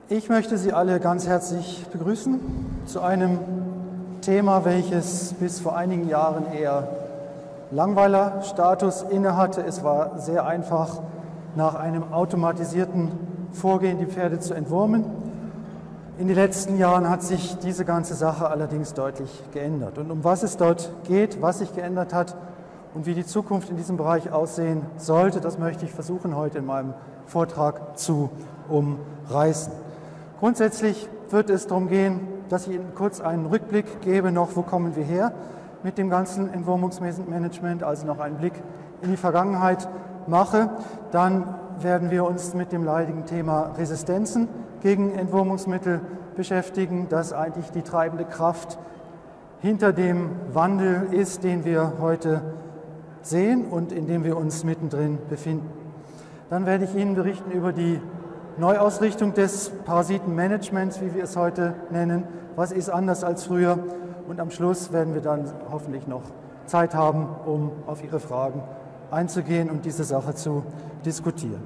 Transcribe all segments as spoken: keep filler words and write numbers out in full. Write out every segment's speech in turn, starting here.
Ich möchte Sie alle ganz herzlich begrüßen zu einem Thema, welches bis vor einigen Jahren eher Langweiler-Status innehatte. Es war sehr einfach, nach einem automatisierten Vorgehen die Pferde zu entwurmen. In den letzten Jahren hat sich diese ganze Sache allerdings deutlich geändert. Und um was es dort geht, was sich geändert hat und wie die Zukunft in diesem Bereich aussehen sollte, das möchte ich versuchen, heute in meinem Vortrag zu umreißen. Grundsätzlich wird es darum gehen, dass ich Ihnen kurz einen Rückblick gebe, noch wo kommen wir her mit dem ganzen Entwurmungsmanagement, also noch einen Blick in die Vergangenheit mache. Dann werden wir uns mit dem leidigen Thema Resistenzen gegen Entwurmungsmittel beschäftigen, das eigentlich die treibende Kraft hinter dem Wandel ist, den wir heute sehen und in dem wir uns mittendrin befinden. Dann werde ich Ihnen berichten über die Neuausrichtung des Parasitenmanagements, wie wir es heute nennen. Was ist anders als früher? Und am Schluss werden wir dann hoffentlich noch Zeit haben, um auf Ihre Fragen einzugehen und diese Sache zu diskutieren.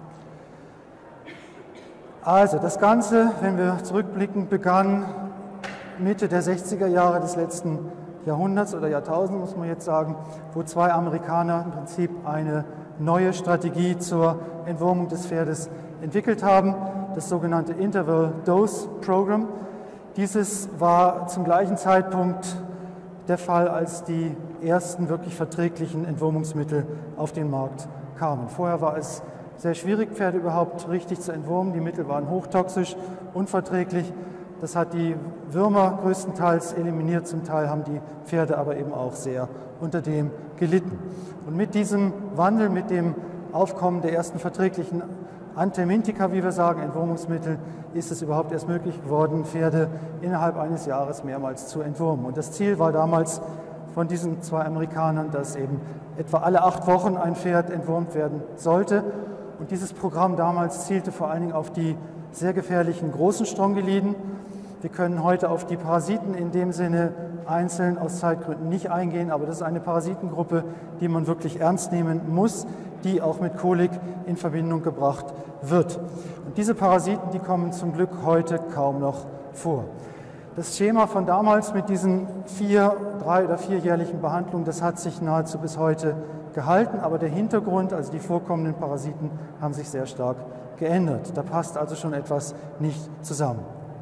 Also das Ganze, wenn wir zurückblicken, begann Mitte der sechziger Jahre des letzten Jahrhunderts oder Jahrtausends, muss man jetzt sagen, wo zwei Amerikaner im Prinzip eine neue Strategie zur Entwurmung des Pferdes entwickelt haben, das sogenannte Interval Dose Program. Dieses war zum gleichen Zeitpunkt der Fall, als die ersten wirklich verträglichen Entwurmungsmittel auf den Markt kamen. Vorher war es sehr schwierig, Pferde überhaupt richtig zu entwurmen. Die Mittel waren hochtoxisch, unverträglich. Das hat die Würmer größtenteils eliminiert, zum Teil haben die Pferde aber eben auch sehr unter dem gelitten. Und mit diesem Wandel, mit dem Aufkommen der ersten verträglichen Anthelmintika, wie wir sagen, Entwurmungsmittel, ist es überhaupt erst möglich geworden, Pferde innerhalb eines Jahres mehrmals zu entwurmen. Und das Ziel war damals von diesen zwei Amerikanern, dass eben etwa alle acht Wochen ein Pferd entwurmt werden sollte. Und dieses Programm damals zielte vor allen Dingen auf die sehr gefährlichen großen Strongeliden. Wir können heute auf die Parasiten in dem Sinne einzeln aus Zeitgründen nicht eingehen, aber das ist eine Parasitengruppe, die man wirklich ernst nehmen muss, die auch mit Kolik in Verbindung gebracht wird. Und diese Parasiten, die kommen zum Glück heute kaum noch vor. Das Schema von damals mit diesen vier, drei- oder vierjährlichen Behandlungen, das hat sich nahezu bis heute gehalten, aber der Hintergrund, also die vorkommenden Parasiten, haben sich sehr stark geändert. Da passt also schon etwas nicht zusammen.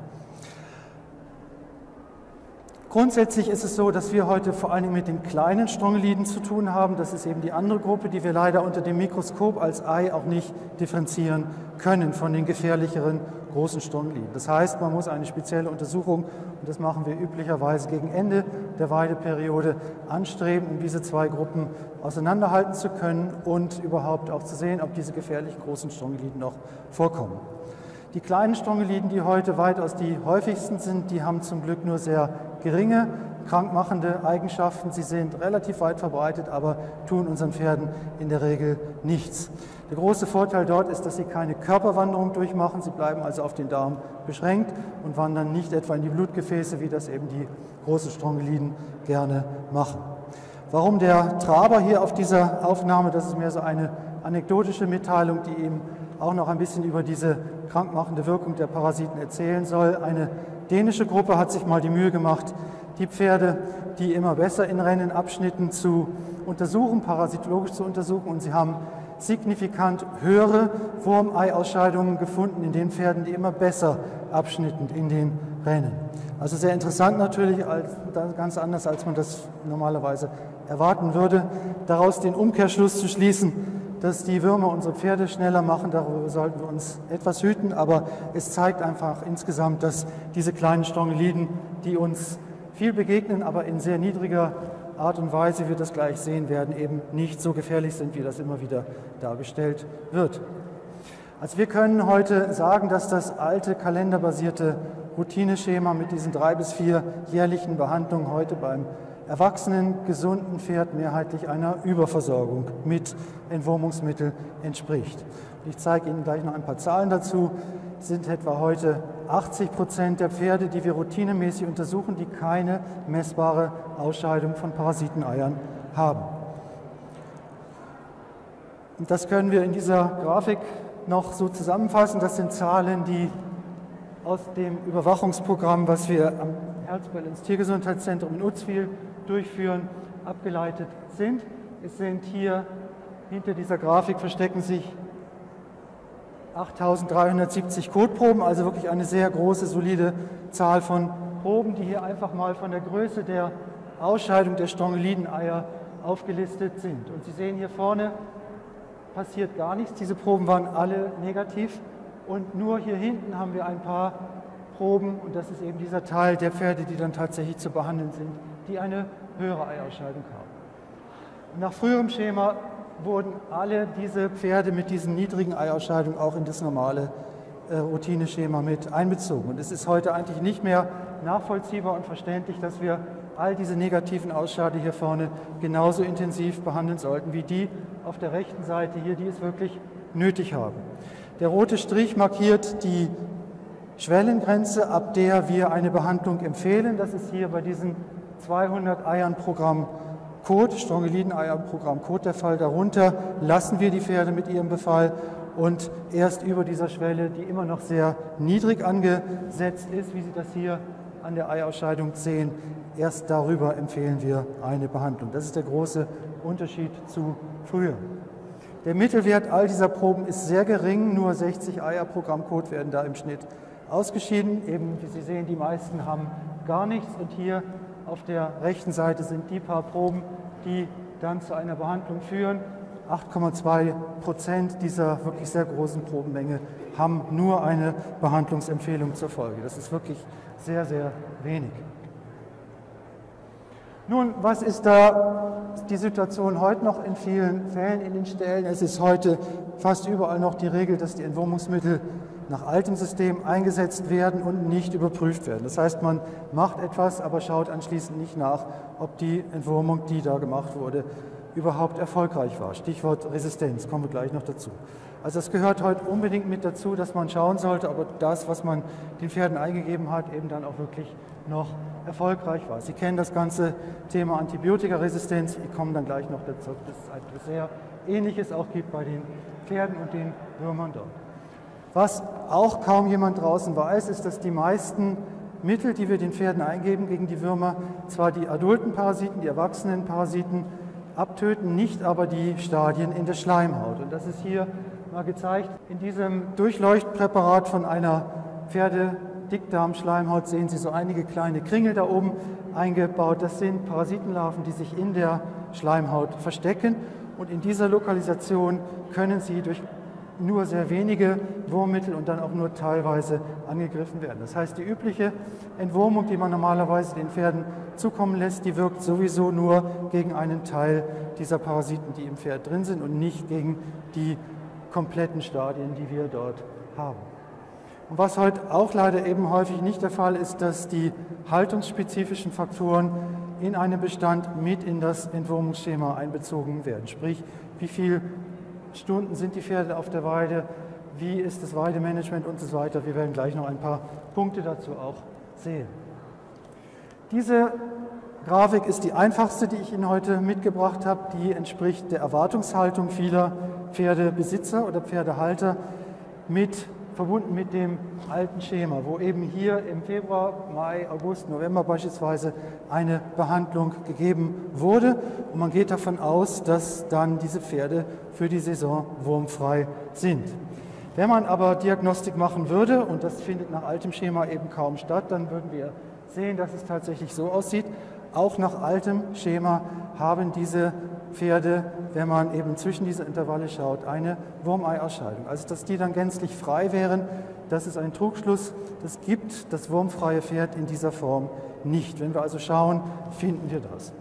Grundsätzlich ist es so, dass wir heute vor allen Dingen mit den kleinen Strongeliden zu tun haben. Das ist eben die andere Gruppe, die wir leider unter dem Mikroskop als Ei auch nicht differenzieren können von den gefährlicheren großen Strongeliden. Das heißt, man muss eine spezielle Untersuchung, und das machen wir üblicherweise gegen Ende der Weideperiode, anstreben, um diese zwei Gruppen auseinanderhalten zu können und überhaupt auch zu sehen, ob diese gefährlichen großen Strongeliden noch vorkommen. Die kleinen Strongeliden, die heute weitaus die häufigsten sind, die haben zum Glück nur sehr geringe krankmachende Eigenschaften. Sie sind relativ weit verbreitet, aber tun unseren Pferden in der Regel nichts. Der große Vorteil dort ist, dass sie keine Körperwanderung durchmachen. Sie bleiben also auf den Darm beschränkt und wandern nicht etwa in die Blutgefäße, wie das eben die großen Strongeliden gerne machen. Warum der Traber hier auf dieser Aufnahme? Das ist mehr so eine anekdotische Mitteilung, die eben auch noch ein bisschen über diese krankmachende Wirkung der Parasiten erzählen soll. Eine dänische Gruppe hat sich mal die Mühe gemacht, die Pferde, die immer besser in Rennenabschnitten zu untersuchen, parasitologisch zu untersuchen, und sie haben signifikant höhere Wurmeiausscheidungen gefunden in den Pferden, die immer besser abschnitten in den Rennen. Also sehr interessant natürlich, ganz anders, als man das normalerweise erwarten würde. Daraus den Umkehrschluss zu schließen, dass die Würmer unsere Pferde schneller machen, darüber sollten wir uns etwas hüten, aber es zeigt einfach insgesamt, dass diese kleinen Strongeliden, die uns viel begegnen, aber in sehr niedriger Art und Weise, wie wir das gleich sehen werden, eben nicht so gefährlich sind, wie das immer wieder dargestellt wird. Also wir können heute sagen, dass das alte kalenderbasierte Routineschema mit diesen drei bis vier jährlichen Behandlungen heute beim erwachsenen, gesunden Pferd mehrheitlich einer Überversorgung mit Entwurmungsmitteln entspricht. Ich zeige Ihnen gleich noch ein paar Zahlen dazu. Es sind etwa heute achtzig Prozent der Pferde, die wir routinemäßig untersuchen, die keine messbare Ausscheidung von Parasiteneiern haben. Und das können wir in dieser Grafik noch so zusammenfassen. Das sind Zahlen, die aus dem Überwachungsprogramm, was wir am Health-Balance Tiergesundheitszentrum in Uzwil durchführen, abgeleitet sind. Es sind hier hinter dieser Grafik verstecken sich achttausenddreihundertsiebzig Kotproben, also wirklich eine sehr große, solide Zahl von Proben, die hier einfach mal von der Größe der Ausscheidung der Strongylideneier aufgelistet sind. Und Sie sehen hier vorne, passiert gar nichts. Diese Proben waren alle negativ und nur hier hinten haben wir ein paar Proben, und das ist eben dieser Teil der Pferde, die dann tatsächlich zu behandeln sind, die eine höhere Eiausscheidung haben. Und nach früherem Schema wurden alle diese Pferde mit diesen niedrigen Eiausscheidungen auch in das normale äh, Routineschema mit einbezogen. Und es ist heute eigentlich nicht mehr nachvollziehbar und verständlich, dass wir all diese negativen Ausscheide hier vorne genauso intensiv behandeln sollten wie die auf der rechten Seite hier, die es wirklich nötig haben. Der rote Strich markiert die Schwellengrenze, ab der wir eine Behandlung empfehlen. Das ist hier bei diesen zweihundert Eiern pro Gramm Kot, Strongylideneier pro Gramm Kot der Fall. Darunter lassen wir die Pferde mit ihrem Befall und erst über dieser Schwelle, die immer noch sehr niedrig angesetzt ist, wie Sie das hier an der Eiausscheidung sehen, erst darüber empfehlen wir eine Behandlung. Das ist der große Unterschied zu früher. Der Mittelwert all dieser Proben ist sehr gering, nur sechzig Eier pro Gramm Kot werden da im Schnitt ausgeschieden. Eben, wie Sie sehen, die meisten haben gar nichts und hier auf der rechten Seite sind die paar Proben, die dann zu einer Behandlung führen. acht Komma zwei Prozent dieser wirklich sehr großen Probenmenge haben nur eine Behandlungsempfehlung zur Folge. Das ist wirklich sehr, sehr wenig. Nun, was ist da die Situation heute noch in vielen Fällen in den Ställen? Es ist heute fast überall noch die Regel, dass die Entwurmungsmittel nach altem System eingesetzt werden und nicht überprüft werden. Das heißt, man macht etwas, aber schaut anschließend nicht nach, ob die Entwurmung, die da gemacht wurde, überhaupt erfolgreich war. Stichwort Resistenz, kommen wir gleich noch dazu. Also es gehört heute unbedingt mit dazu, dass man schauen sollte, ob das, was man den Pferden eingegeben hat, eben dann auch wirklich noch erfolgreich war. Sie kennen das ganze Thema Antibiotikaresistenz, wir kommen dann gleich noch dazu, dass es etwas sehr Ähnliches auch gibt bei den Pferden und den Würmern dort. Was auch kaum jemand draußen weiß, ist, dass die meisten Mittel, die wir den Pferden eingeben gegen die Würmer, zwar die adulten Parasiten, die erwachsenen Parasiten abtöten, nicht aber die Stadien in der Schleimhaut. Und das ist hier mal gezeigt. In diesem Durchleuchtpräparat von einer Pferdedickdarmschleimhaut sehen Sie so einige kleine Kringel da oben eingebaut. Das sind Parasitenlarven, die sich in der Schleimhaut verstecken. Und in dieser Lokalisation können sie durch nur sehr wenige Wurmmittel und dann auch nur teilweise angegriffen werden. Das heißt, die übliche Entwurmung, die man normalerweise den Pferden zukommen lässt, die wirkt sowieso nur gegen einen Teil dieser Parasiten, die im Pferd drin sind und nicht gegen die kompletten Stadien, die wir dort haben. Und was heute auch leider eben häufig nicht der Fall ist, dass die haltungsspezifischen Faktoren in einem Bestand mit in das Entwurmungsschema einbezogen werden. Sprich, wie viel Stunden sind die Pferde auf der Weide, wie ist das Weidemanagement und so weiter. Wir werden gleich noch ein paar Punkte dazu auch sehen. Diese Grafik ist die einfachste, die ich Ihnen heute mitgebracht habe. Die entspricht der Erwartungshaltung vieler Pferdebesitzer oder Pferdehalter mit, verbunden mit dem alten Schema, wo eben hier im Februar, Mai, August, November beispielsweise eine Behandlung gegeben wurde. Und man geht davon aus, dass dann diese Pferde für die Saison wurmfrei sind. Wenn man aber Diagnostik machen würde, und das findet nach altem Schema eben kaum statt, dann würden wir sehen, dass es tatsächlich so aussieht. Auch nach altem Schema haben diese Pferde, wenn man eben zwischen diese Intervalle schaut, eine Wurmeiausscheidung. Also dass die dann gänzlich frei wären, das ist ein Trugschluss. Das gibt das wurmfreie Pferd in dieser Form nicht. Wenn wir also schauen, finden wir das.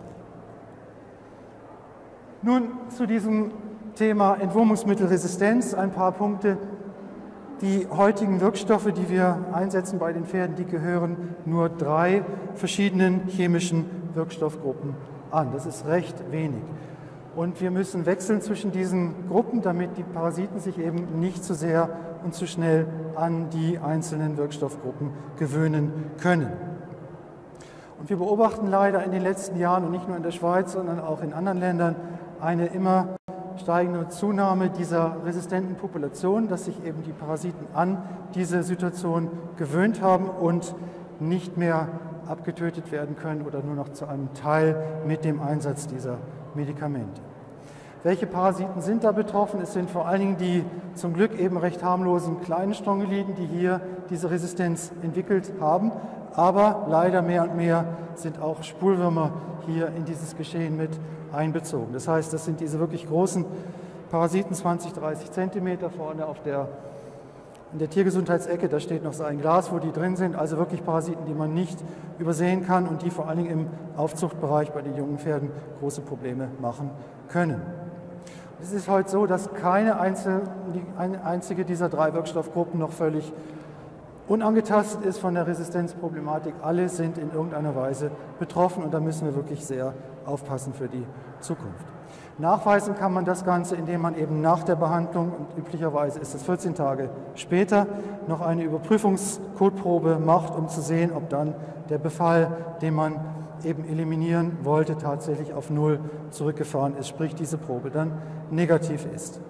Nun zu diesem Thema Entwurmungsmittelresistenz ein paar Punkte. Die heutigen Wirkstoffe, die wir einsetzen bei den Pferden, die gehören nur drei verschiedenen chemischen Wirkstoffgruppen an. Das ist recht wenig. Und wir müssen wechseln zwischen diesen Gruppen, damit die Parasiten sich eben nicht zu sehr und zu schnell an die einzelnen Wirkstoffgruppen gewöhnen können. Und wir beobachten leider in den letzten Jahren, und nicht nur in der Schweiz, sondern auch in anderen Ländern, eine immer steigende Zunahme dieser resistenten Population, dass sich eben die Parasiten an diese Situation gewöhnt haben und nicht mehr abgetötet werden können oder nur noch zu einem Teil mit dem Einsatz dieser Medikamente. Welche Parasiten sind da betroffen? Es sind vor allen Dingen die zum Glück eben recht harmlosen kleinen Strongyloiden, die hier diese Resistenz entwickelt haben. Aber leider mehr und mehr sind auch Spulwürmer hier in dieses Geschehen mit einbezogen. Das heißt, das sind diese wirklich großen Parasiten, zwanzig, dreißig Zentimeter vorne auf der, in der Tiergesundheitsecke. Da steht noch so ein Glas, wo die drin sind. Also wirklich Parasiten, die man nicht übersehen kann und die vor allen Dingen im Aufzuchtbereich bei den jungen Pferden große Probleme machen können. Es ist heute so, dass keine einzelne, eine einzige dieser drei Wirkstoffgruppen noch völlig unangetastet ist von der Resistenzproblematik. Alle sind in irgendeiner Weise betroffen und da müssen wir wirklich sehr aufpassen für die Zukunft. Nachweisen kann man das Ganze, indem man eben nach der Behandlung, und üblicherweise ist es vierzehn Tage später, noch eine Überprüfungskotprobe macht, um zu sehen, ob dann der Befall, den man eben eliminieren wollte, tatsächlich auf Null zurückgefahren ist, sprich diese Probe dann negativ ist.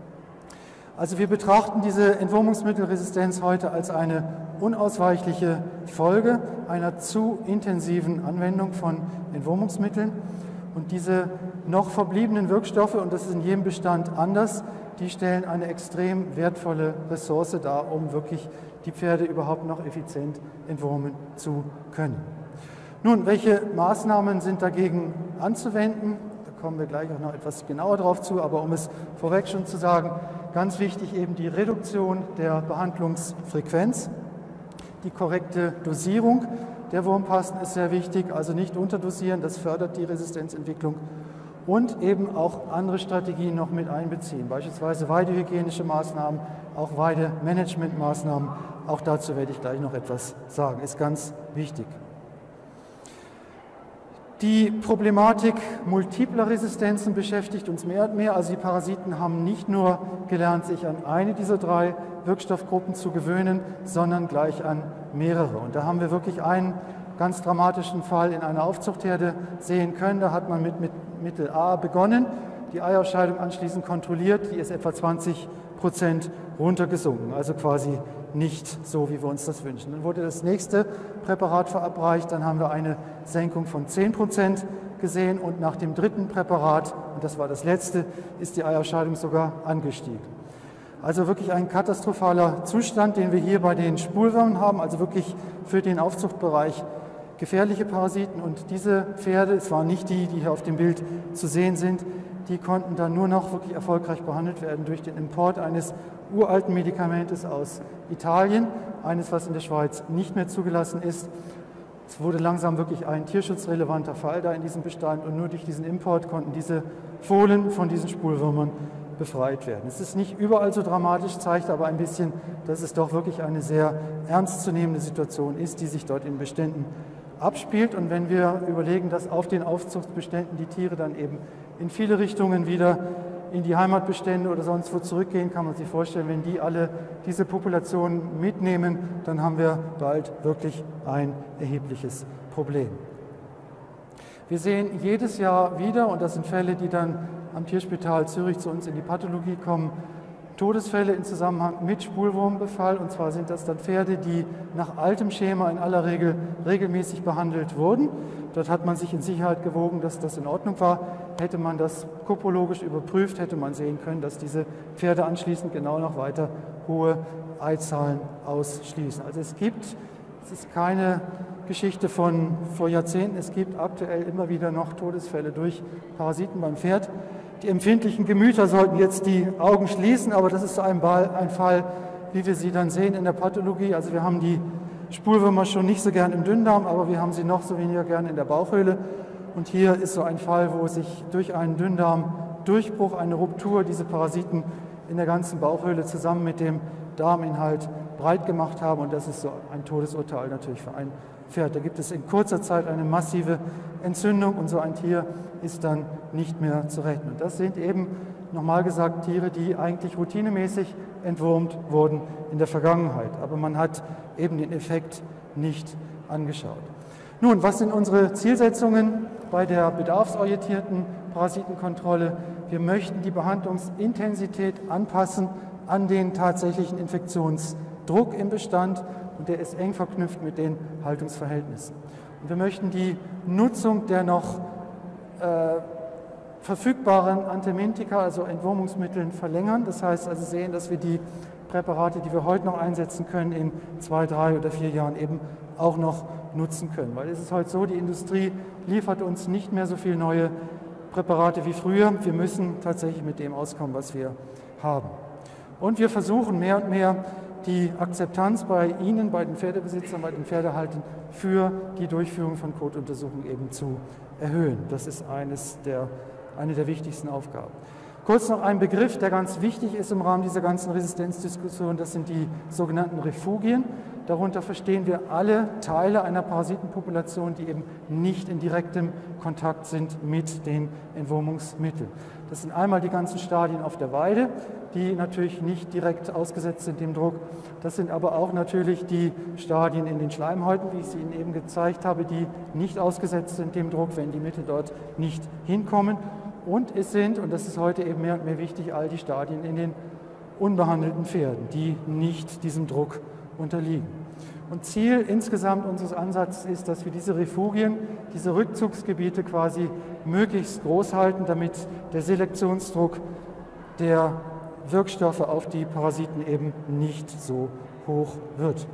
Also wir betrachten diese Entwurmungsmittelresistenz heute als eine unausweichliche Folge einer zu intensiven Anwendung von Entwurmungsmitteln. Und diese noch verbliebenen Wirkstoffe, und das ist in jedem Bestand anders, die stellen eine extrem wertvolle Ressource dar, um wirklich die Pferde überhaupt noch effizient entwurmen zu können. Nun, welche Maßnahmen sind dagegen anzuwenden? Da kommen wir gleich auch noch etwas genauer drauf zu, aber um es vorweg schon zu sagen, ganz wichtig eben die Reduktion der Behandlungsfrequenz, die korrekte Dosierung der Wurmpasten ist sehr wichtig, also nicht unterdosieren, das fördert die Resistenzentwicklung und eben auch andere Strategien noch mit einbeziehen, beispielsweise weidehygienische Maßnahmen, auch Weidemanagementmaßnahmen, auch dazu werde ich gleich noch etwas sagen, ist ganz wichtig. Die Problematik multipler Resistenzen beschäftigt uns mehr und mehr. Also die Parasiten haben nicht nur gelernt, sich an eine dieser drei Wirkstoffgruppen zu gewöhnen, sondern gleich an mehrere. Und da haben wir wirklich einen ganz dramatischen Fall in einer Aufzuchtherde sehen können. Da hat man mit, mit Mittel A begonnen, die Eiausscheidung anschließend kontrolliert, die ist etwa zwanzig Prozent runtergesunken, also quasi nicht so, wie wir uns das wünschen. Dann wurde das nächste Präparat verabreicht, dann haben wir eine Senkung von zehn Prozent gesehen und nach dem dritten Präparat, und das war das letzte, ist die Eiausscheidung sogar angestiegen. Also wirklich ein katastrophaler Zustand, den wir hier bei den Spulwürmern haben, also wirklich für den Aufzuchtbereich gefährliche Parasiten. Und diese Pferde, es waren nicht die, die hier auf dem Bild zu sehen sind, die konnten dann nur noch wirklich erfolgreich behandelt werden durch den Import eines uralten Medikamentes aus Italien, eines, was in der Schweiz nicht mehr zugelassen ist. Es wurde langsam wirklich ein tierschutzrelevanter Fall da in diesem Bestand und nur durch diesen Import konnten diese Fohlen von diesen Spulwürmern befreit werden. Es ist nicht überall so dramatisch, zeigt aber ein bisschen, dass es doch wirklich eine sehr ernstzunehmende Situation ist, die sich dort in Beständen abspielt. Und wenn wir überlegen, dass auf den Aufzuchtbeständen die Tiere dann eben in viele Richtungen wieder in die Heimatbestände oder sonst wo zurückgehen, kann man sich vorstellen, wenn die alle diese Populationen mitnehmen, dann haben wir bald wirklich ein erhebliches Problem. Wir sehen jedes Jahr wieder, und das sind Fälle, die dann am Tierspital Zürich zu uns in die Pathologie kommen, Todesfälle im Zusammenhang mit Spulwurmbefall, und zwar sind das dann Pferde, die nach altem Schema in aller Regel regelmäßig behandelt wurden. Dort hat man sich in Sicherheit gewogen, dass das in Ordnung war. Hätte man das kopologisch überprüft, hätte man sehen können, dass diese Pferde anschließend genau noch weiter hohe Eizahlen ausschließen. Also es gibt, es ist keine Geschichte von vor Jahrzehnten, es gibt aktuell immer wieder noch Todesfälle durch Parasiten beim Pferd. Die empfindlichen Gemüter sollten jetzt die Augen schließen, aber das ist ein Fall, wie wir sie dann sehen in der Pathologie. Also wir haben die Spulwürmer schon nicht so gern im Dünndarm, aber wir haben sie noch so weniger gern in der Bauchhöhle. Und hier ist so ein Fall, wo sich durch einen Dünndarmdurchbruch, eine Ruptur, diese Parasiten in der ganzen Bauchhöhle zusammen mit dem Darminhalt breit gemacht haben. Und das ist so ein Todesurteil natürlich für ein Pferd. Da gibt es in kurzer Zeit eine massive Entzündung und so ein Tier ist dann nicht mehr zu retten. Und das sind eben, nochmal gesagt, Tiere, die eigentlich routinemäßig entwurmt wurden in der Vergangenheit. Aber man hat eben den Effekt nicht angeschaut. Nun, was sind unsere Zielsetzungen bei der bedarfsorientierten Parasitenkontrolle. Wir möchten die Behandlungsintensität anpassen an den tatsächlichen Infektionsdruck im Bestand und der ist eng verknüpft mit den Haltungsverhältnissen. Und wir möchten die Nutzung der noch äh, verfügbaren Anthelmintika, also Entwurmungsmitteln, verlängern. Das heißt also sehen, dass wir die Präparate, die wir heute noch einsetzen können, in zwei, drei oder vier Jahren eben auch noch nutzen können. Weil es ist heute so, die Industrie liefert uns nicht mehr so viele neue Präparate wie früher. Wir müssen tatsächlich mit dem auskommen, was wir haben. Und wir versuchen mehr und mehr die Akzeptanz bei Ihnen, bei den Pferdebesitzern, bei den Pferdehaltern für die Durchführung von Kotuntersuchungen eben zu erhöhen. Das ist eines der, eine der wichtigsten Aufgaben. Kurz noch ein Begriff, der ganz wichtig ist im Rahmen dieser ganzen Resistenzdiskussion, das sind die sogenannten Refugien. Darunter verstehen wir alle Teile einer Parasitenpopulation, die eben nicht in direktem Kontakt sind mit den Entwurmungsmitteln. Das sind einmal die ganzen Stadien auf der Weide, die natürlich nicht direkt ausgesetzt sind dem Druck. Das sind aber auch natürlich die Stadien in den Schleimhäuten, wie ich sie Ihnen eben gezeigt habe, die nicht ausgesetzt sind dem Druck, wenn die Mittel dort nicht hinkommen. Und es sind, und das ist heute eben mehr und mehr wichtig, all die Stadien in den unbehandelten Pferden, die nicht diesem Druck unterliegen. Und Ziel insgesamt unseres Ansatzes ist, dass wir diese Refugien, diese Rückzugsgebiete quasi möglichst groß halten, damit der Selektionsdruck der Wirkstoffe auf die Parasiten eben nicht so hoch wird.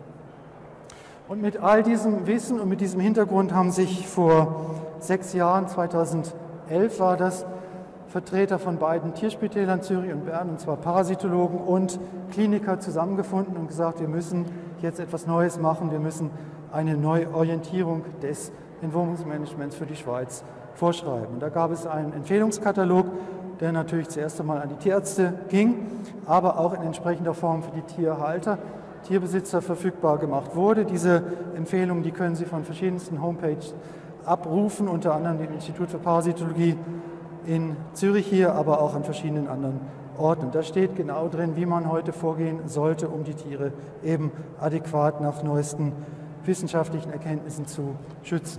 Und mit all diesem Wissen und mit diesem Hintergrund haben sich vor sechs Jahren, zweitausendelf war das, Vertreter von beiden Tierspitälern, Zürich und Bern, und zwar Parasitologen und Kliniker zusammengefunden und gesagt, wir müssen jetzt etwas Neues machen, wir müssen eine Neuorientierung des Entwurmungsmanagements für die Schweiz vorschreiben. Und da gab es einen Empfehlungskatalog, der natürlich zuerst einmal an die Tierärzte ging, aber auch in entsprechender Form für die Tierhalter, Tierbesitzer verfügbar gemacht wurde. Diese Empfehlungen, die können Sie von verschiedensten Homepages abrufen, unter anderem dem Institut für Parasitologie in Zürich hier, aber auch an verschiedenen anderen Orten. Und da steht genau drin, wie man heute vorgehen sollte, um die Tiere eben adäquat nach neuesten wissenschaftlichen Erkenntnissen zu schützen.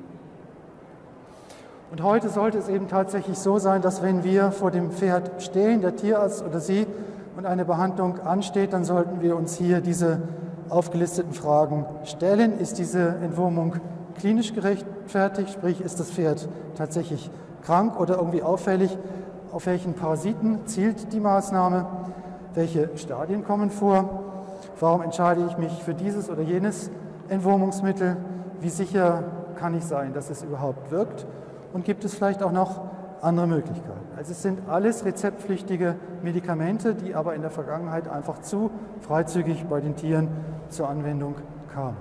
Und heute sollte es eben tatsächlich so sein, dass wenn wir vor dem Pferd stehen, der Tierarzt oder Sie, und eine Behandlung ansteht, dann sollten wir uns hier diese aufgelisteten Fragen stellen. Ist diese Entwurmung klinisch gerechtfertigt, sprich ist das Pferd tatsächlich krank oder irgendwie auffällig? Auf welchen Parasiten zielt die Maßnahme? Welche Stadien kommen vor? Warum entscheide ich mich für dieses oder jenes Entwurmungsmittel? Wie sicher kann ich sein, dass es überhaupt wirkt? Und gibt es vielleicht auch noch andere Möglichkeiten? Also es sind alles rezeptpflichtige Medikamente, die aber in der Vergangenheit einfach zu freizügig bei den Tieren zur Anwendung kamen.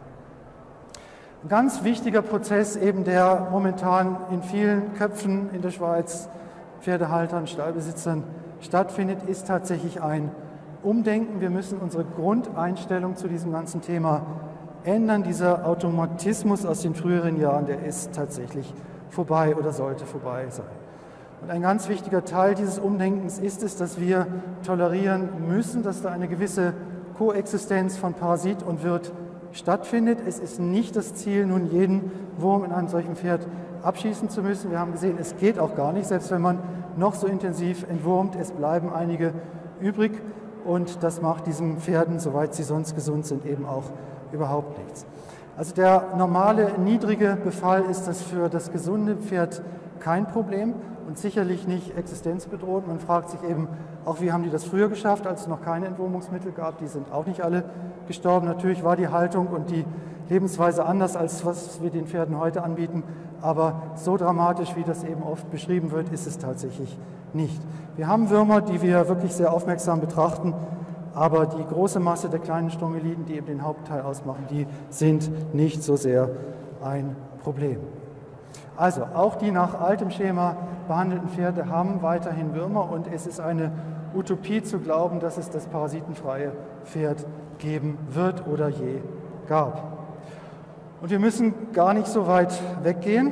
Ein ganz wichtiger Prozess, eben der momentan in vielen Köpfen in der Schweiz, Pferdehaltern, Stallbesitzern stattfindet, ist tatsächlich ein Umdenken. Wir müssen unsere Grundeinstellung zu diesem ganzen Thema ändern. Dieser Automatismus aus den früheren Jahren, der ist tatsächlich vorbei oder sollte vorbei sein. Und ein ganz wichtiger Teil dieses Umdenkens ist es, dass wir tolerieren müssen, dass da eine gewisse Koexistenz von Parasit und Wirt stattfindet. Es ist nicht das Ziel, nun jeden Wurm in einem solchen Pferd abschießen zu müssen. Wir haben gesehen, es geht auch gar nicht, selbst wenn man noch so intensiv entwurmt, es bleiben einige übrig und das macht diesen Pferden, soweit sie sonst gesund sind, eben auch überhaupt nichts. Also der normale, niedrige Befall ist das für das gesunde Pferd kein Problem und sicherlich nicht existenzbedrohend. Man fragt sich eben auch, wie haben die das früher geschafft, als es noch keine Entwurmungsmittel gab. Die sind auch nicht alle gestorben. Natürlich war die Haltung und die Lebensweise anders, als was wir den Pferden heute anbieten. Aber so dramatisch, wie das eben oft beschrieben wird, ist es tatsächlich nicht. Wir haben Würmer, die wir wirklich sehr aufmerksam betrachten. Aber die große Masse der kleinen Strongeliden, die eben den Hauptteil ausmachen, die sind nicht so sehr ein Problem. Also auch die nach altem Schema behandelten Pferde haben weiterhin Würmer und es ist eine Utopie zu glauben, dass es das parasitenfreie Pferd geben wird oder je gab. Und wir müssen gar nicht so weit weggehen.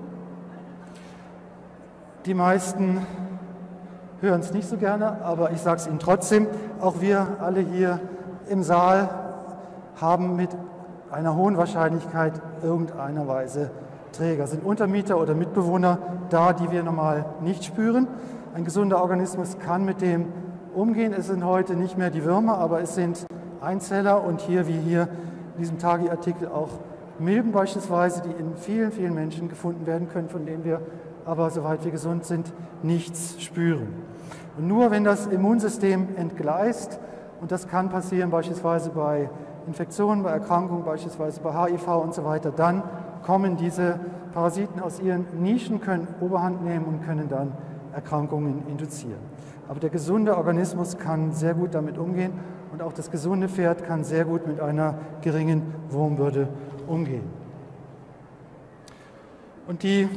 Die meisten hören es nicht so gerne, aber ich sage es Ihnen trotzdem. Auch wir alle hier im Saal haben mit einer hohen Wahrscheinlichkeit irgendeiner Weise Träger. Sind Untermieter oder Mitbewohner da, die wir normal nicht spüren? Ein gesunder Organismus kann mit dem umgehen. Es sind heute nicht mehr die Würmer, aber es sind Einzeller und hier, wie hier in diesem Tagi-Artikel, auch Milben beispielsweise, die in vielen, vielen Menschen gefunden werden können, von denen wir aber, soweit wir gesund sind, nichts spüren. Und nur wenn das Immunsystem entgleist, und das kann passieren beispielsweise bei Infektionen, bei Erkrankungen, beispielsweise bei H I V und so weiter, dann kommen diese Parasiten aus ihren Nischen, können Oberhand nehmen und können dann Erkrankungen induzieren. Aber der gesunde Organismus kann sehr gut damit umgehen und auch das gesunde Pferd kann sehr gut mit einer geringen Wurmbürde umgehen. Und die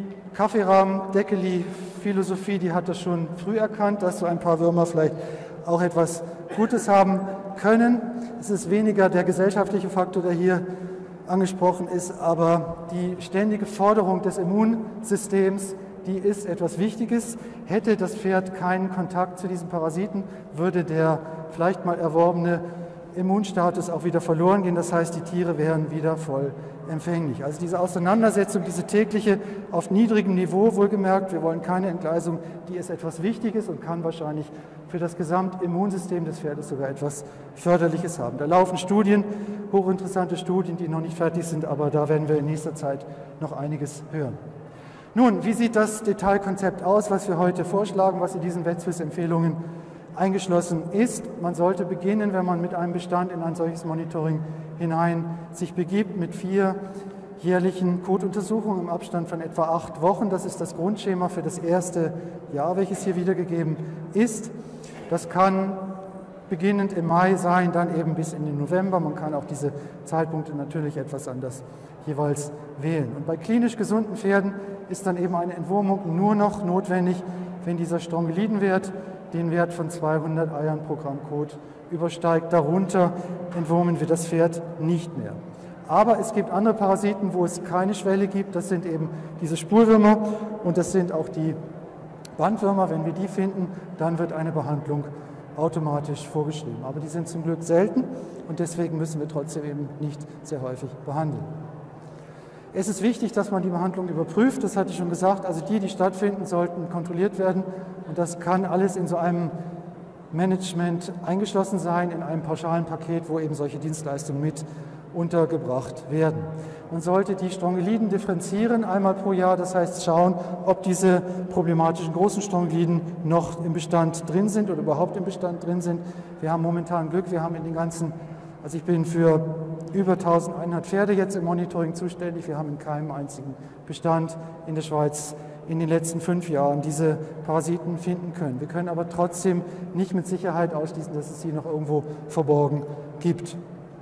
Kaffeerahmen-Deckeli-Philosophie, die hat das schon früh erkannt, dass so ein paar Würmer vielleicht auch etwas Gutes haben können. Es ist weniger der gesellschaftliche Faktor, der hier angesprochen ist, aber die ständige Forderung des Immunsystems, die ist etwas Wichtiges. Hätte das Pferd keinen Kontakt zu diesen Parasiten, würde der vielleicht mal erworbene Immunstatus auch wieder verloren gehen. Das heißt, die Tiere wären wieder voll empfänglich. Also diese Auseinandersetzung, diese tägliche auf niedrigem Niveau, wohlgemerkt, wir wollen keine Entgleisung, die ist etwas Wichtiges und kann wahrscheinlich für das Gesamtimmunsystem des Pferdes sogar etwas Förderliches haben. Da laufen Studien, hochinteressante Studien, die noch nicht fertig sind, aber da werden wir in nächster Zeit noch einiges hören. Nun, wie sieht das Detailkonzept aus, was wir heute vorschlagen, was in diesen Vetswiss-Empfehlungen eingeschlossen ist? Man sollte beginnen, wenn man mit einem Bestand in ein solches Monitoring hinein sich begibt, mit vier jährlichen Kotuntersuchungen im Abstand von etwa acht Wochen. Das ist das Grundschema für das erste Jahr, welches hier wiedergegeben ist. Das kann beginnend im Mai sein, dann eben bis in den November. Man kann auch diese Zeitpunkte natürlich etwas anders jeweils wählen. Und bei klinisch gesunden Pferden ist dann eben eine Entwurmung nur noch notwendig, wenn dieser Strongylidenwert den Wert von zweihundert Eiern pro Gramm Kot übersteigt. Darunter entwurmen wir das Pferd nicht mehr. Aber es gibt andere Parasiten, wo es keine Schwelle gibt. Das sind eben diese Spurwürmer und das sind auch die Bandwürmer. Wenn wir die finden, dann wird eine Behandlung automatisch vorgeschrieben. Aber die sind zum Glück selten und deswegen müssen wir trotzdem eben nicht sehr häufig behandeln. Es ist wichtig, dass man die Behandlung überprüft, das hatte ich schon gesagt. Also die, die stattfinden, sollten kontrolliert werden und das kann alles in so einem Management eingeschlossen sein, in einem pauschalen Paket, wo eben solche Dienstleistungen mit untergebracht werden. Man sollte die Strongyliden differenzieren einmal pro Jahr, das heißt schauen, ob diese problematischen großen Strongyliden noch im Bestand drin sind oder überhaupt im Bestand drin sind. Wir haben momentan Glück, wir haben in den ganzen, also ich bin für über eintausendeinhundert Pferde jetzt im Monitoring zuständig, wir haben in keinem einzigen Bestand in der Schweiz in den letzten fünf Jahren diese Parasiten finden können. Wir können aber trotzdem nicht mit Sicherheit ausschließen, dass es sie noch irgendwo verborgen gibt.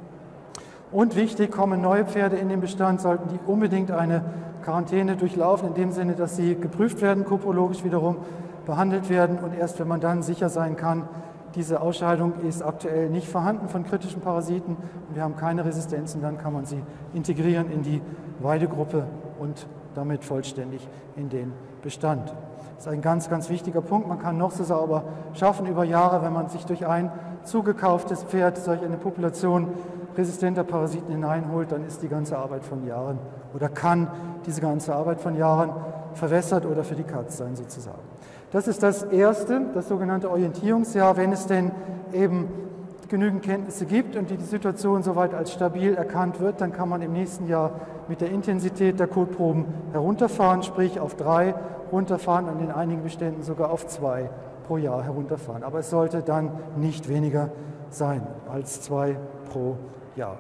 Und wichtig, kommen neue Pferde in den Bestand, sollten die unbedingt eine Quarantäne durchlaufen, in dem Sinne, dass sie geprüft werden, koprologisch wiederum behandelt werden und erst wenn man dann sicher sein kann, diese Ausscheidung ist aktuell nicht vorhanden von kritischen Parasiten und wir haben keine Resistenzen, dann kann man sie integrieren in die Weidegruppe und damit vollständig in den Bestand. Das ist ein ganz, ganz wichtiger Punkt. Man kann noch so sauber schaffen über Jahre, wenn man sich durch ein zugekauftes Pferd solch eine Population resistenter Parasiten hineinholt, dann ist die ganze Arbeit von Jahren oder kann diese ganze Arbeit von Jahren verwässert oder für die Katz sein sozusagen. Das ist das erste, das sogenannte Orientierungsjahr, wenn es denn eben genügend Kenntnisse gibt und die Situation soweit als stabil erkannt wird, dann kann man im nächsten Jahr mit der Intensität der Kotproben herunterfahren, sprich auf drei runterfahren und in einigen Beständen sogar auf zwei pro Jahr herunterfahren. Aber es sollte dann nicht weniger sein als zwei pro Jahr.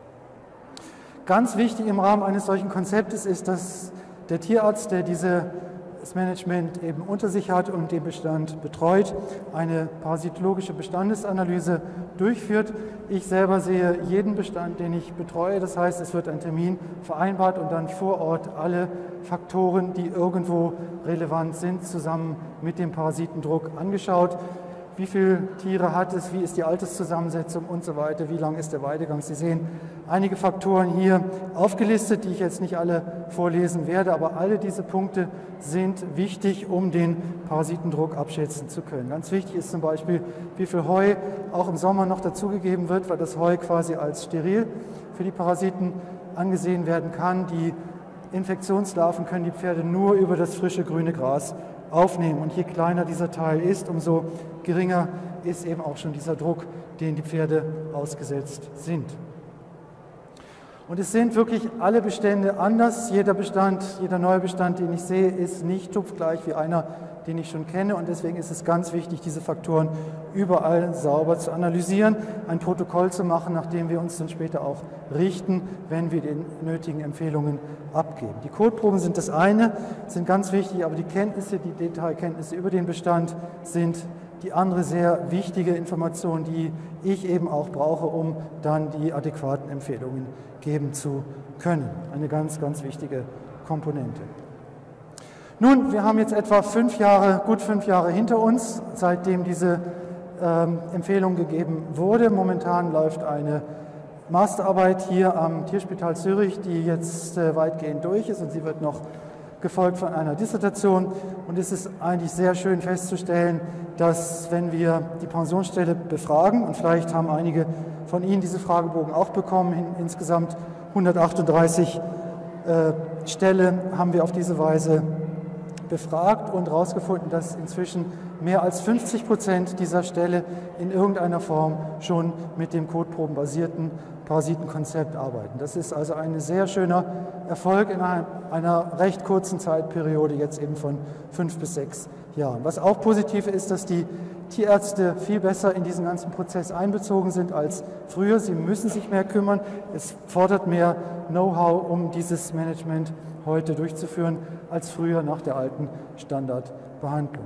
Ganz wichtig im Rahmen eines solchen Konzeptes ist, dass der Tierarzt, der diese das Management eben unter sich hat und den Bestand betreut, eine parasitologische Bestandesanalyse durchführt. Ich selber sehe jeden Bestand, den ich betreue. Das heißt, es wird ein Termin vereinbart und dann vor Ort alle Faktoren, die irgendwo relevant sind, zusammen mit dem Parasitendruck angeschaut. Wie viele Tiere hat es, wie ist die Alterszusammensetzung und so weiter, wie lang ist der Weidegang. Sie sehen einige Faktoren hier aufgelistet, die ich jetzt nicht alle vorlesen werde, aber alle diese Punkte sind wichtig, um den Parasitendruck abschätzen zu können. Ganz wichtig ist zum Beispiel, wie viel Heu auch im Sommer noch dazugegeben wird, weil das Heu quasi als steril für die Parasiten angesehen werden kann. Die Infektionslarven können die Pferde nur über das frische grüne Gras aufnehmen. Und je kleiner dieser Teil ist, umso geringer ist eben auch schon dieser Druck, den die Pferde ausgesetzt sind. Und es sind wirklich alle Bestände anders. Jeder Bestand, jeder neue Bestand, den ich sehe, ist nicht tupfgleich wie einer, den ich schon kenne. Und deswegen ist es ganz wichtig, diese Faktoren überall sauber zu analysieren, ein Protokoll zu machen, nach dem wir uns dann später auch richten, wenn wir die nötigen Empfehlungen abgeben. Die Kotproben sind das eine, sind ganz wichtig, aber die Kenntnisse, die Detailkenntnisse über den Bestand sind die andere sehr wichtige Information, die ich eben auch brauche, um dann die adäquaten Empfehlungen geben zu können. Eine ganz, ganz wichtige Komponente. Nun, wir haben jetzt etwa fünf Jahre, gut fünf Jahre hinter uns, seitdem diese ähm, Empfehlung gegeben wurde. Momentan läuft eine Masterarbeit hier am Tierspital Zürich, die jetzt äh, weitgehend durch ist, und sie wird noch gefolgt von einer Dissertation. Und es ist eigentlich sehr schön festzustellen, dass wenn wir die Pensionsstelle befragen, und vielleicht haben einige von Ihnen diese Fragebogen auch bekommen, insgesamt hundertachtunddreißig äh, Stellen haben wir auf diese Weise befragt und herausgefunden, dass inzwischen mehr als fünfzig Prozent dieser Ställe in irgendeiner Form schon mit dem kotprobenbasierten Parasitenkonzept arbeiten. Das ist also ein sehr schöner Erfolg in einer recht kurzen Zeitperiode, jetzt eben von fünf bis sechs Jahren. Was auch positiv ist, dass die Tierärzte viel besser in diesen ganzen Prozess einbezogen sind als früher. Sie müssen sich mehr kümmern. Es fordert mehr Know-how, um dieses Management heute durchzuführen, als früher nach der alten Standardbehandlung.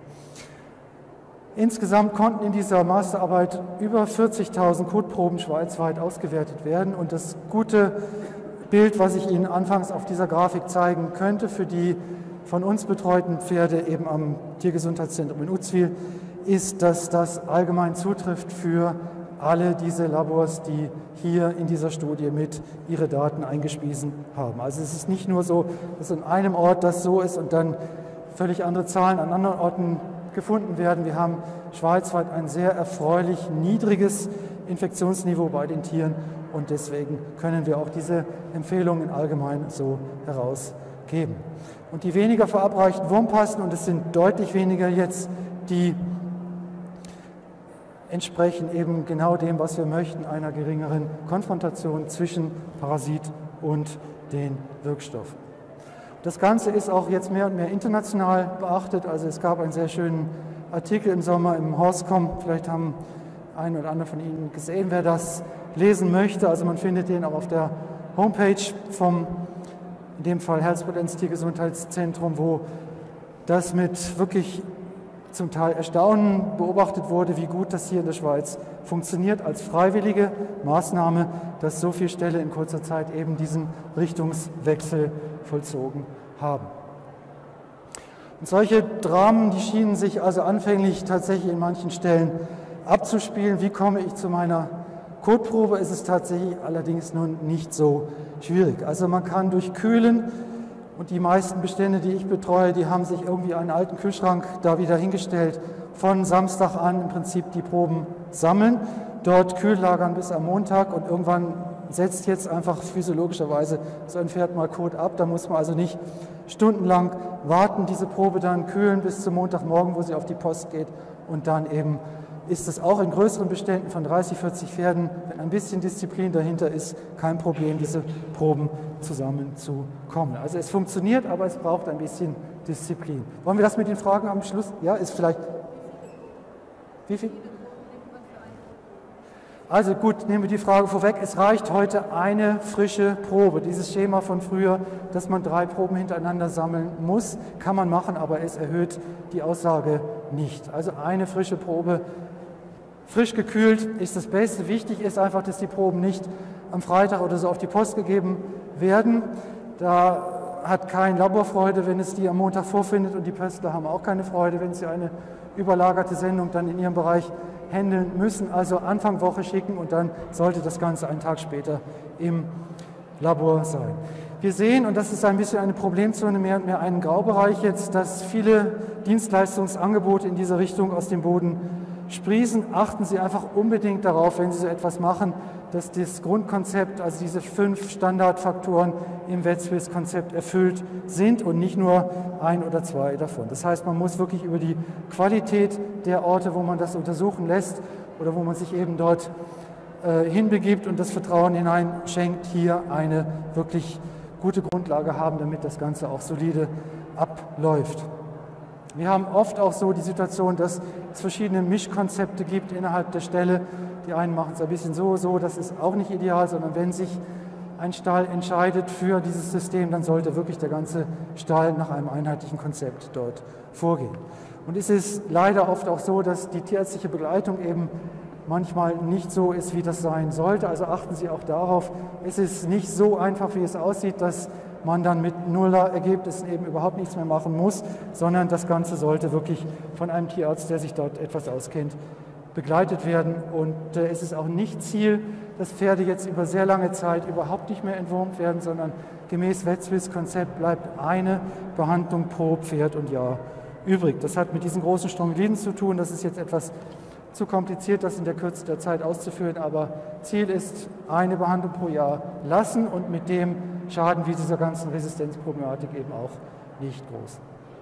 Insgesamt konnten in dieser Masterarbeit über vierzigtausend Kotproben schweizweit ausgewertet werden. Und das gute Bild, was ich Ihnen anfangs auf dieser Grafik zeigen könnte, für die von uns betreuten Pferde eben am Tiergesundheitszentrum in Uzwil, ist, dass das allgemein zutrifft für alle diese Labors, die hier in dieser Studie mit ihre Daten eingespiesen haben. Also es ist nicht nur so, dass an einem Ort das so ist und dann völlig andere Zahlen an anderen Orten gefunden werden. Wir haben schweizweit ein sehr erfreulich niedriges Infektionsniveau bei den Tieren und deswegen können wir auch diese Empfehlungen allgemein so herausgeben. Und die weniger verabreichten Wurmpasten, und es sind deutlich weniger jetzt, die entsprechen eben genau dem, was wir möchten, einer geringeren Konfrontation zwischen Parasit und den Wirkstoffen. Das Ganze ist auch jetzt mehr und mehr international beachtet. Also es gab einen sehr schönen Artikel im Sommer im Horsecom. Vielleicht haben ein oder andere von Ihnen gesehen, wer das lesen möchte. Also man findet den auch auf der Homepage vom, in dem Fall Healthpotenz Tiergesundheitszentrum, wo das mit wirklich zum Teil Erstaunen beobachtet wurde, wie gut das hier in der Schweiz funktioniert als freiwillige Maßnahme, dass so viele Ställe in kurzer Zeit eben diesen Richtungswechsel vollzogen haben. Und solche Dramen, die schienen sich also anfänglich tatsächlich in manchen Stellen abzuspielen. Wie komme ich zu meiner Kotprobe? Ist es tatsächlich allerdings nun nicht so schwierig. Also man kann durch Kühlen, und die meisten Bestände, die ich betreue, die haben sich irgendwie einen alten Kühlschrank da wieder hingestellt, von Samstag an im Prinzip die Proben sammeln, dort kühl lagern bis am Montag, und irgendwann setzt jetzt einfach physiologischerweise so ein Pferd mal Kot ab. Da muss man also nicht stundenlang warten, diese Probe dann kühlen bis zum Montagmorgen, wo sie auf die Post geht, und dann eben ist es auch in größeren Beständen von dreißig, vierzig Pferden, wenn ein bisschen Disziplin dahinter ist, kein Problem, diese Proben zusammenzukommen. Also es funktioniert, aber es braucht ein bisschen Disziplin. Wollen wir das mit den Fragen am Schluss? Ja, ist vielleicht... Wie viel? Also gut, nehmen wir die Frage vorweg. Es reicht heute eine frische Probe. Dieses Schema von früher, dass man drei Proben hintereinander sammeln muss, kann man machen, aber es erhöht die Aussage nicht. Also eine frische Probe, frisch gekühlt, ist das Beste. Wichtig ist einfach, dass die Proben nicht am Freitag oder so auf die Post gegeben werden. Da hat kein Labor Freude, wenn es die am Montag vorfindet, und die Pöstler haben auch keine Freude, wenn sie eine überlagerte Sendung dann in ihrem Bereich handeln müssen. Also Anfang Woche schicken, und dann sollte das Ganze einen Tag später im Labor sein. Wir sehen, und das ist ein bisschen eine Problemzone, mehr und mehr einen Graubereich jetzt, dass viele Dienstleistungsangebote in dieser Richtung aus dem Boden sprießen, achten Sie einfach unbedingt darauf, wenn Sie so etwas machen, dass das Grundkonzept, also diese fünf Standardfaktoren im Wet-Swiss-Konzept erfüllt sind und nicht nur ein oder zwei davon. Das heißt, man muss wirklich über die Qualität der Orte, wo man das untersuchen lässt oder wo man sich eben dort äh, hinbegibt und das Vertrauen hineinschenkt, hier eine wirklich gute Grundlage haben, damit das Ganze auch solide abläuft. Wir haben oft auch so die Situation, dass es verschiedene Mischkonzepte gibt innerhalb der Ställe. Die einen machen es ein bisschen so, so, das ist auch nicht ideal, sondern wenn sich ein Stall entscheidet für dieses System, dann sollte wirklich der ganze Stall nach einem einheitlichen Konzept dort vorgehen. Und es ist leider oft auch so, dass die tierärztliche Begleitung eben manchmal nicht so ist, wie das sein sollte. Also achten Sie auch darauf, es ist nicht so einfach, wie es aussieht, dass man dann mit Nuller-Ergebnissen eben überhaupt nichts mehr machen muss, sondern das Ganze sollte wirklich von einem Tierarzt, der sich dort etwas auskennt, begleitet werden. Und äh, es ist auch nicht Ziel, dass Pferde jetzt über sehr lange Zeit überhaupt nicht mehr entwurmt werden, sondern gemäß Wet-Swiss-Konzept bleibt eine Behandlung pro Pferd und Jahr übrig. Das hat mit diesen großen Strongeliden zu tun. Das ist jetzt etwas zu kompliziert, das in der Kürze der Zeit auszuführen, aber Ziel ist, eine Behandlung pro Jahr lassen und mit dem schaden wir dieser ganzen Resistenzproblematik eben auch nicht groß.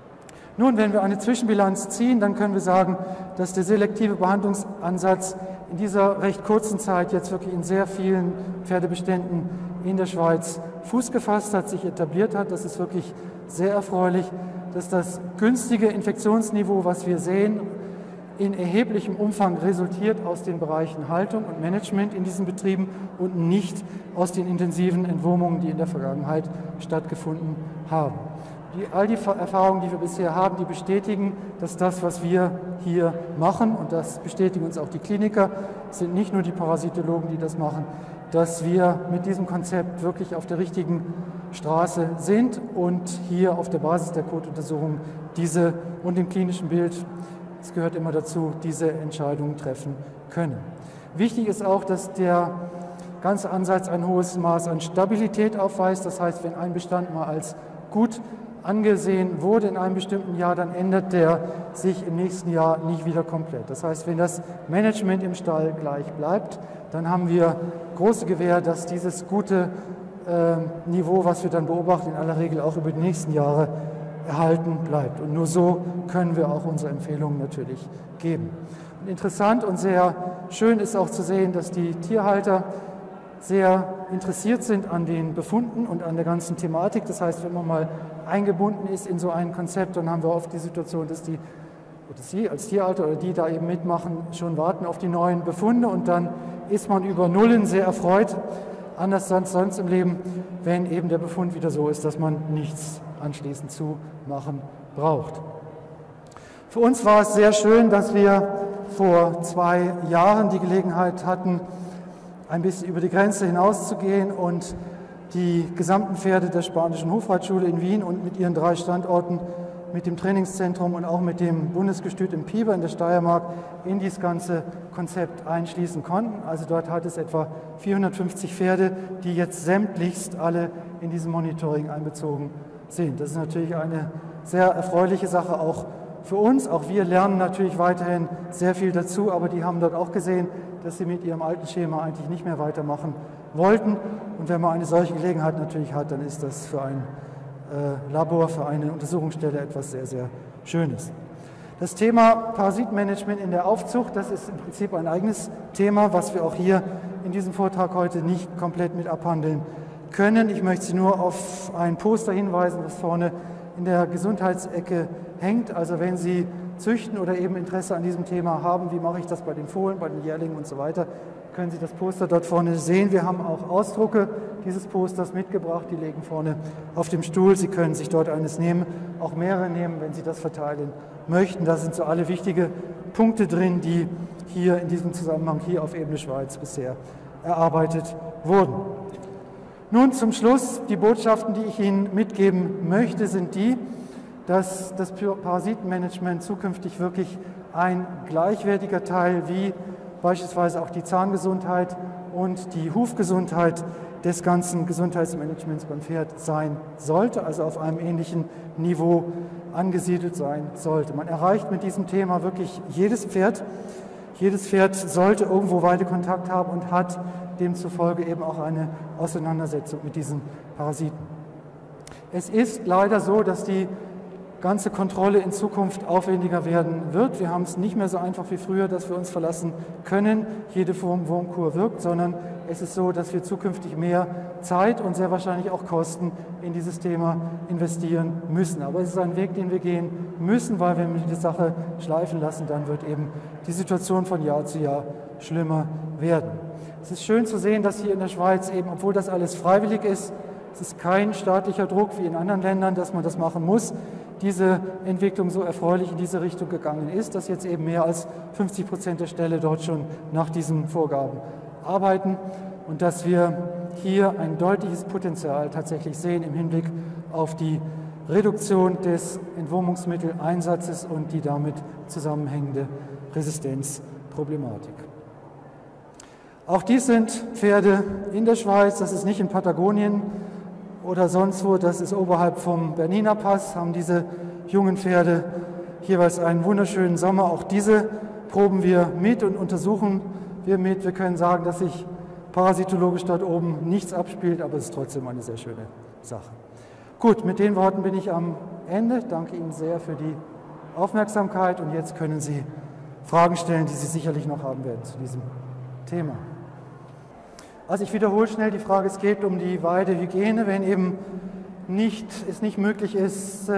Nun, wenn wir eine Zwischenbilanz ziehen, dann können wir sagen, dass der selektive Behandlungsansatz in dieser recht kurzen Zeit jetzt wirklich in sehr vielen Pferdebeständen in der Schweiz Fuß gefasst hat, sich etabliert hat. Das ist wirklich sehr erfreulich, dass das günstige Infektionsniveau, was wir sehen, in erheblichem Umfang resultiert aus den Bereichen Haltung und Management in diesen Betrieben und nicht aus den intensiven Entwurmungen, die in der Vergangenheit stattgefunden haben. Die, all die Erfahrungen, die wir bisher haben, die bestätigen, dass das, was wir hier machen, und das bestätigen uns auch die Kliniker, sind nicht nur die Parasitologen, die das machen, dass wir mit diesem Konzept wirklich auf der richtigen Straße sind und hier auf der Basis der Kotuntersuchung diese und dem klinischen Bild, es gehört immer dazu, diese Entscheidungen treffen können. Wichtig ist auch, dass der ganze Ansatz ein hohes Maß an Stabilität aufweist. Das heißt, wenn ein Bestand mal als gut angesehen wurde in einem bestimmten Jahr, dann ändert der sich im nächsten Jahr nicht wieder komplett. Das heißt, wenn das Management im Stall gleich bleibt, dann haben wir große Gewähr, dass dieses gute äh, Niveau, was wir dann beobachten, in aller Regel auch über die nächsten Jahre erhalten bleibt. Und nur so können wir auch unsere Empfehlungen natürlich geben. Und interessant und sehr schön ist auch zu sehen, dass die Tierhalter sehr interessiert sind an den Befunden und an der ganzen Thematik. Das heißt, wenn man mal eingebunden ist in so ein Konzept, dann haben wir oft die Situation, dass die oder Sie als Tierhalter oder die da eben mitmachen, schon warten auf die neuen Befunde und dann ist man über Nullen sehr erfreut. Anders als sonst im Leben, wenn eben der Befund wieder so ist, dass man nichts anschließend zu machen braucht. Für uns war es sehr schön, dass wir vor zwei Jahren die Gelegenheit hatten, ein bisschen über die Grenze hinauszugehen und die gesamten Pferde der Spanischen Hofreitschule in Wien und mit ihren drei Standorten, mit dem Trainingszentrum und auch mit dem Bundesgestüt in Piber in der Steiermark in dieses ganze Konzept einschließen konnten. Also dort hat es etwa vierhundertfünfzig Pferde, die jetzt sämtlichst alle in diesem Monitoring einbezogen sind. Das ist natürlich eine sehr erfreuliche Sache auch für uns. Auch wir lernen natürlich weiterhin sehr viel dazu, aber die haben dort auch gesehen, dass sie mit ihrem alten Schema eigentlich nicht mehr weitermachen wollten. Und wenn man eine solche Gelegenheit natürlich hat, dann ist das für ein äh, Labor, für eine Untersuchungsstelle etwas sehr, sehr Schönes. Das Thema Parasitenmanagement in der Aufzucht, das ist im Prinzip ein eigenes Thema, was wir auch hier in diesem Vortrag heute nicht komplett mit abhandeln können. Ich möchte Sie nur auf ein Poster hinweisen, das vorne in der Gesundheitsecke hängt. Also wenn Sie züchten oder eben Interesse an diesem Thema haben, wie mache ich das bei den Fohlen, bei den Jährlingen und so weiter, können Sie das Poster dort vorne sehen. Wir haben auch Ausdrucke dieses Posters mitgebracht, die liegen vorne auf dem Stuhl. Sie können sich dort eines nehmen, auch mehrere nehmen, wenn Sie das verteilen möchten. Da sind so alle wichtige Punkte drin, die hier in diesem Zusammenhang hier auf Ebene Schweiz bisher erarbeitet wurden. Nun zum Schluss, die Botschaften, die ich Ihnen mitgeben möchte, sind die, dass das Parasitenmanagement zukünftig wirklich ein gleichwertiger Teil wie beispielsweise auch die Zahngesundheit und die Hufgesundheit des ganzen Gesundheitsmanagements beim Pferd sein sollte, also auf einem ähnlichen Niveau angesiedelt sein sollte. Man erreicht mit diesem Thema wirklich jedes Pferd. Jedes Pferd sollte irgendwo Weidekontakt haben und hat demzufolge eben auch eine Auseinandersetzung mit diesen Parasiten. Es ist leider so, dass die ganze Kontrolle in Zukunft aufwendiger werden wird. Wir haben es nicht mehr so einfach wie früher, dass wir uns verlassen können, jede Form Wurmkur wirkt, sondern es ist so, dass wir zukünftig mehr Zeit und sehr wahrscheinlich auch Kosten in dieses Thema investieren müssen. Aber es ist ein Weg, den wir gehen müssen, weil wenn wir die Sache schleifen lassen, dann wird eben die Situation von Jahr zu Jahr schlimmer werden. Es ist schön zu sehen, dass hier in der Schweiz eben, obwohl das alles freiwillig ist, es ist kein staatlicher Druck wie in anderen Ländern, dass man das machen muss, diese Entwicklung so erfreulich in diese Richtung gegangen ist, dass jetzt eben mehr als fünfzig Prozent der Ställe dort schon nach diesen Vorgaben arbeiten und dass wir hier ein deutliches Potenzial tatsächlich sehen im Hinblick auf die Reduktion des Entwurmungsmitteleinsatzes und die damit zusammenhängende Resistenzproblematik. Auch dies sind Pferde in der Schweiz, das ist nicht in Patagonien oder sonst wo, das ist oberhalb vom Bernina Pass, haben diese jungen Pferde jeweils einen wunderschönen Sommer. Auch diese proben wir mit und untersuchen wir mit. Wir können sagen, dass sich parasitologisch dort oben nichts abspielt, aber es ist trotzdem eine sehr schöne Sache. Gut, mit den Worten bin ich am Ende. Danke Ihnen sehr für die Aufmerksamkeit und jetzt können Sie Fragen stellen, die Sie sicherlich noch haben werden zu diesem Thema. Also ich wiederhole schnell die Frage, es geht um die Weidehygiene, wenn eben nicht, es nicht möglich ist,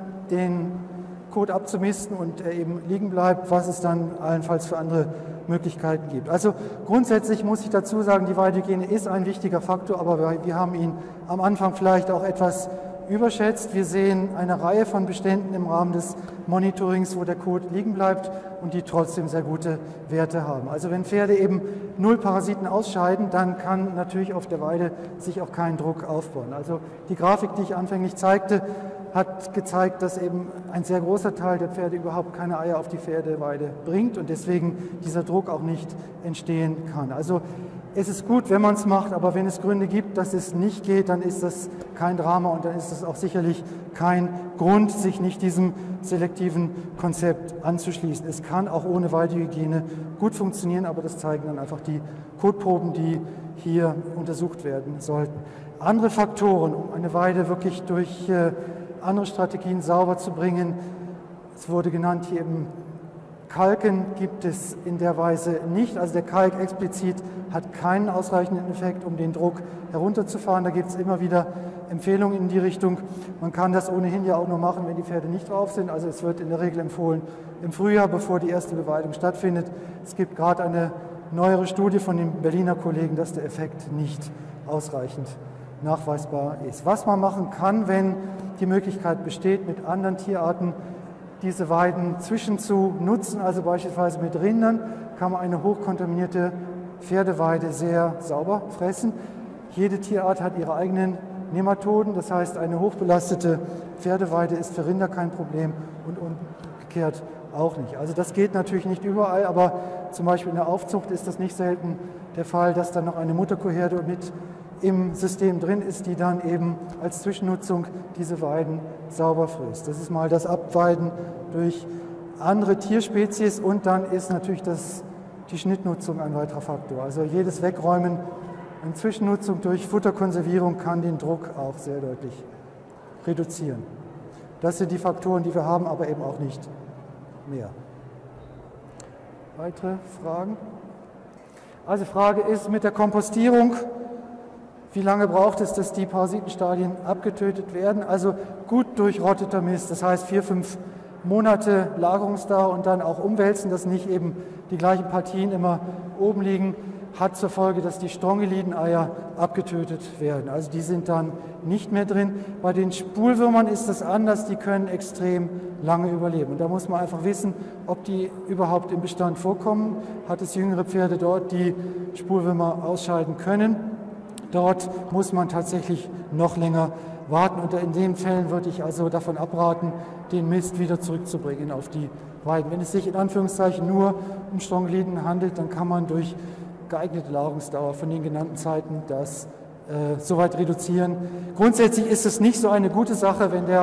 den Kot abzumisten und er eben liegen bleibt, was es dann allenfalls für andere Möglichkeiten gibt. Also grundsätzlich muss ich dazu sagen, die Weidehygiene ist ein wichtiger Faktor, aber wir, wir haben ihn am Anfang vielleicht auch etwas überschätzt. Wir sehen eine Reihe von Beständen im Rahmen des Monitorings, wo der Kot liegen bleibt und die trotzdem sehr gute Werte haben. Also wenn Pferde eben null Parasiten ausscheiden, dann kann natürlich auf der Weide sich auch kein Druck aufbauen. Also die Grafik, die ich anfänglich zeigte, hat gezeigt, dass eben ein sehr großer Teil der Pferde überhaupt keine Eier auf die Pferdeweide bringt und deswegen dieser Druck auch nicht entstehen kann. Also es ist gut, wenn man es macht, aber wenn es Gründe gibt, dass es nicht geht, dann ist das kein Drama und dann ist es auch sicherlich kein Grund, sich nicht diesem selektiven Konzept anzuschließen. Es kann auch ohne Weidehygiene gut funktionieren, aber das zeigen dann einfach die Kotproben, die hier untersucht werden sollten. Andere Faktoren, um eine Weide wirklich durch äh, andere Strategien sauber zu bringen, es wurde genannt hier eben Kalken gibt es in der Weise nicht. Also der Kalk explizit hat keinen ausreichenden Effekt, um den Druck herunterzufahren. Da gibt es immer wieder Empfehlungen in die Richtung. Man kann das ohnehin ja auch nur machen, wenn die Pferde nicht drauf sind. Also es wird in der Regel empfohlen im Frühjahr, bevor die erste Beweidung stattfindet. Es gibt gerade eine neuere Studie von den Berliner Kollegen, dass der Effekt nicht ausreichend nachweisbar ist. Was man machen kann, wenn die Möglichkeit besteht, mit anderen Tierarten diese Weiden zwischen zu nutzen, also beispielsweise mit Rindern, kann man eine hochkontaminierte Pferdeweide sehr sauber fressen. Jede Tierart hat ihre eigenen Nematoden, das heißt, eine hochbelastete Pferdeweide ist für Rinder kein Problem und umgekehrt auch nicht. Also das geht natürlich nicht überall, aber zum Beispiel in der Aufzucht ist das nicht selten der Fall, dass dann noch eine Mutterkuhherde mit im System drin ist, die dann eben als Zwischennutzung diese Weiden sauber frisst. Das ist mal das Abweiden durch andere Tierspezies und dann ist natürlich das, die Schnittnutzung ein weiterer Faktor. Also jedes Wegräumen und Zwischennutzung durch Futterkonservierung kann den Druck auch sehr deutlich reduzieren. Das sind die Faktoren, die wir haben, aber eben auch nicht mehr. Weitere Fragen? Also Frage ist mit der Kompostierung, wie lange braucht es, dass die Parasitenstadien abgetötet werden? Also gut durchrotteter Mist, das heißt vier, fünf Monate Lagerungsdauer und dann auch umwälzen, dass nicht eben die gleichen Partien immer oben liegen, hat zur Folge, dass die Strongylideneier abgetötet werden. Also die sind dann nicht mehr drin. Bei den Spulwürmern ist das anders, die können extrem lange überleben. Und da muss man einfach wissen, ob die überhaupt im Bestand vorkommen. Hat es jüngere Pferde dort, die Spulwürmer ausscheiden können? Dort muss man tatsächlich noch länger warten und in den Fällen würde ich also davon abraten, den Mist wieder zurückzubringen auf die Weiden. Wenn es sich in Anführungszeichen nur um Strongyeliden handelt, dann kann man durch geeignete Lagerungsdauer von den genannten Zeiten das äh, soweit reduzieren. Grundsätzlich ist es nicht so eine gute Sache, wenn der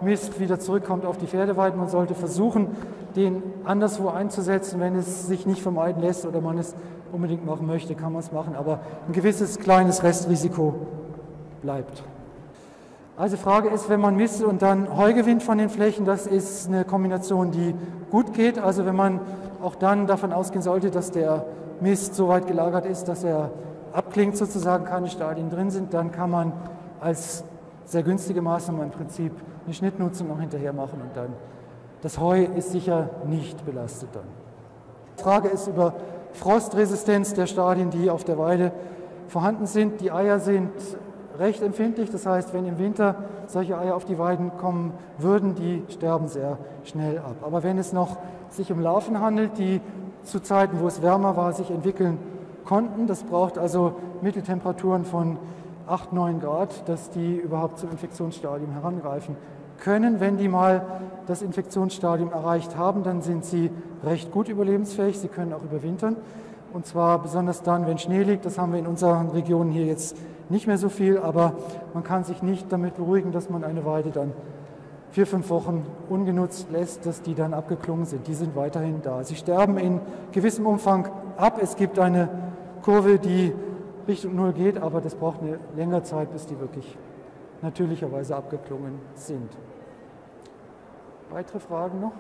Mist wieder zurückkommt auf die Pferdeweiden. Man sollte versuchen, den anderswo einzusetzen, wenn es sich nicht vermeiden lässt oder man es unbedingt machen möchte, kann man es machen, aber ein gewisses kleines Restrisiko bleibt. Also Frage ist, wenn man mistet und dann Heu gewinnt von den Flächen, das ist eine Kombination, die gut geht. Also wenn man auch dann davon ausgehen sollte, dass der Mist so weit gelagert ist, dass er abklingt sozusagen, keine Stadien drin sind, dann kann man als sehr günstige Maßnahme im Prinzip eine Schnittnutzung noch hinterher machen und dann das Heu ist sicher nicht belastet dann. Die Frage ist über Frostresistenz der Stadien, die auf der Weide vorhanden sind. Die Eier sind recht empfindlich, das heißt, wenn im Winter solche Eier auf die Weiden kommen würden, die sterben sehr schnell ab. Aber wenn es noch sich um Larven handelt, die zu Zeiten, wo es wärmer war, sich entwickeln konnten, das braucht also Mitteltemperaturen von acht, neun Grad, dass die überhaupt zum Infektionsstadium herangreifen können. Wenn die mal das Infektionsstadium erreicht haben, dann sind sie recht gut überlebensfähig, sie können auch überwintern. Und zwar besonders dann, wenn Schnee liegt, das haben wir in unseren Regionen hier jetzt nicht mehr so viel, aber man kann sich nicht damit beruhigen, dass man eine Weide dann vier, fünf Wochen ungenutzt lässt, dass die dann abgeklungen sind. Die sind weiterhin da. Sie sterben in gewissem Umfang ab. Es gibt eine Kurve, die Richtung Null geht, aber das braucht eine längere Zeit, bis die wirklich natürlicherweise abgeklungen sind. Weitere Fragen noch?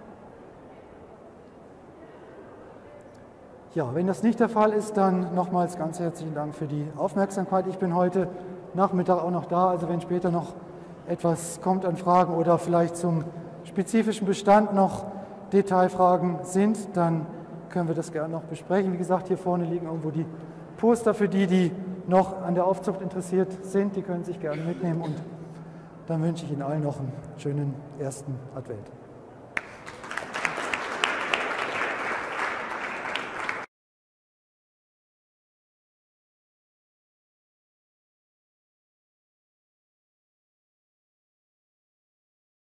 Ja, wenn das nicht der Fall ist, dann nochmals ganz herzlichen Dank für die Aufmerksamkeit. Ich bin heute Nachmittag auch noch da, also wenn später noch etwas kommt an Fragen oder vielleicht zum spezifischen Bestand noch Detailfragen sind, dann können wir das gerne noch besprechen. Wie gesagt, hier vorne liegen irgendwo die Poster für die, die noch an der Aufzucht interessiert sind. Die können sich gerne mitnehmen und dann wünsche ich Ihnen allen noch einen schönen ersten Advent.